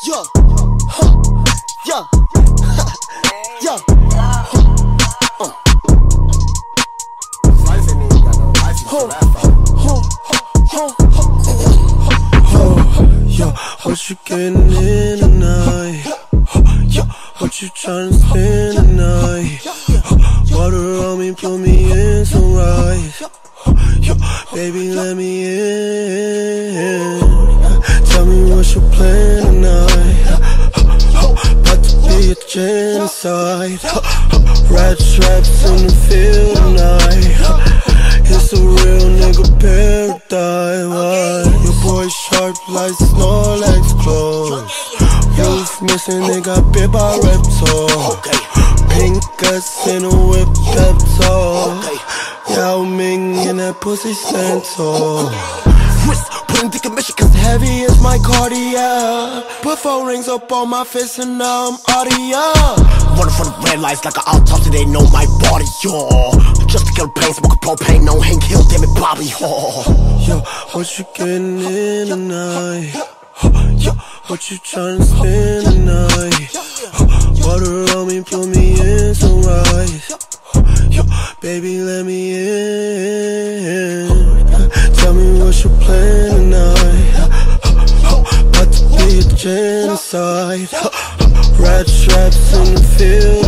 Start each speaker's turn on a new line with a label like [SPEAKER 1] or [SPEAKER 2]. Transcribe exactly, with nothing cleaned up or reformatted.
[SPEAKER 1] Yeah, huh, yeah, yeah. Uh.
[SPEAKER 2] Yo, what you getting in tonight? Yo, what you tryna spend tonight? Water on me, put me in some rice. Yo, baby, let me in. Tell me what's your plan tonight? About to be a genocide. Rat traps in the field tonight. It's a real nigga paradise. Why? Your boy sharp like Snorlax clothes. Roof missing, they got bit by reptile. Pink guts in a whip Pepto. Yao Ming in that pussy stand tall.
[SPEAKER 1] Wrist, putting dick in mission cause heavy is my cardiac. Put four rings up on my fist and now I'm audio. Running from the red lights like an autopsy, they know my body, yo. Just to kill pain, smoking propane, no Hank Hill, damn it, Bobby, oh.
[SPEAKER 2] Yo, what you getting in tonight? Yo, what you tryna spend tonight? Water on me, put me in some rice. Yo, baby, let me in. Tell me what's your plan tonight? About to be a genocide. Rat traps in the field